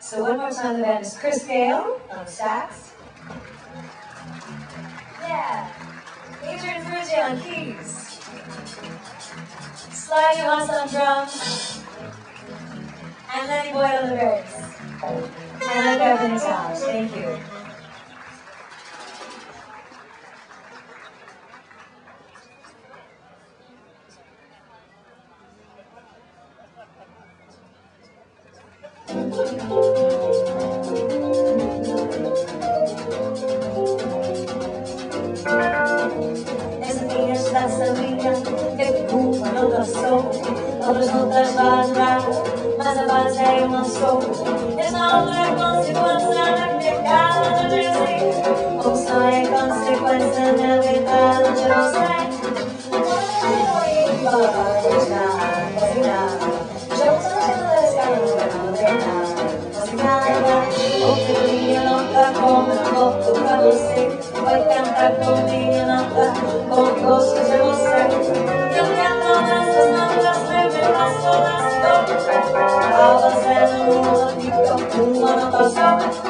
So one more time, the band is Gale on the sax. Yeah. Adrean Farrugia on keys. Sly Juhas on drums. And Lenny Boyd on the bass. And I'm Beverly Taft. Thank you. Essa minha estação minha recua não dançou. Outras lutas vão dar, mas a base é uma sou. Essa outra é consequência da pegada do Brasil. Ou só é consequência da pegada de você. Como eu volto pra você, vai cantar comigo nota, com gosto de você. Eu canto nessas notas, leve passo nas cores. Ao você no mundo ficou uma nota só.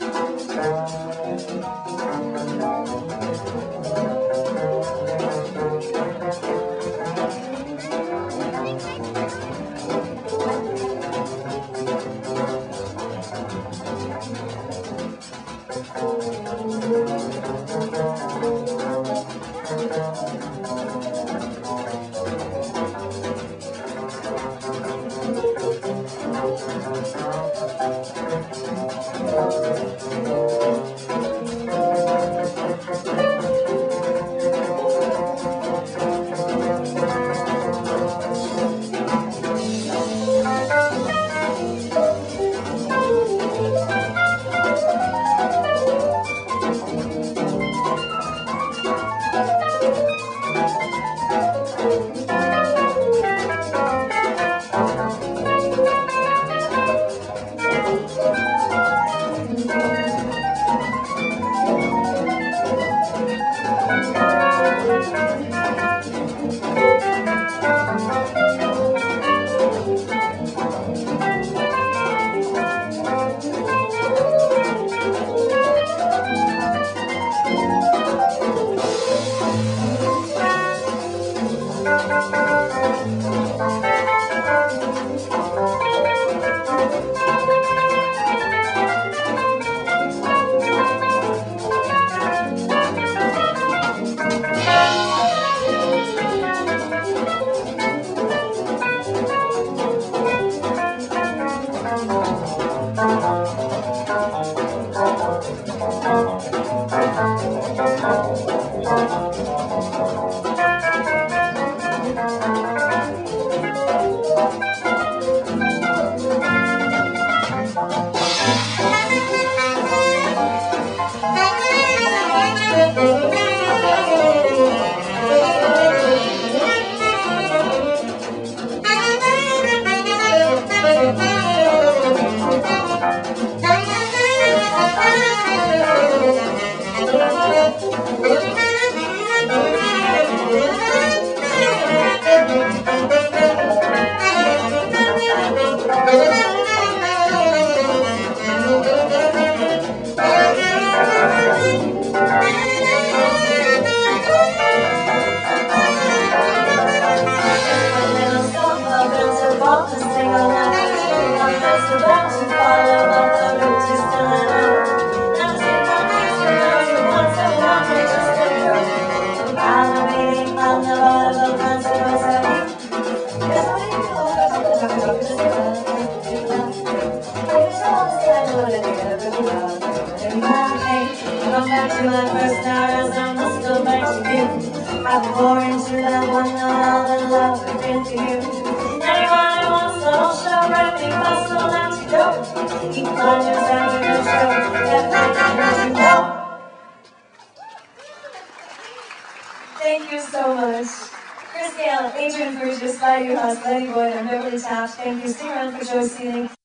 Thank you so much. Gale, Adrean Farrugia, Sly Juhas, Lenny Boyd, and Beverly Taft. Thank you. Stick around for Joyce Sealing.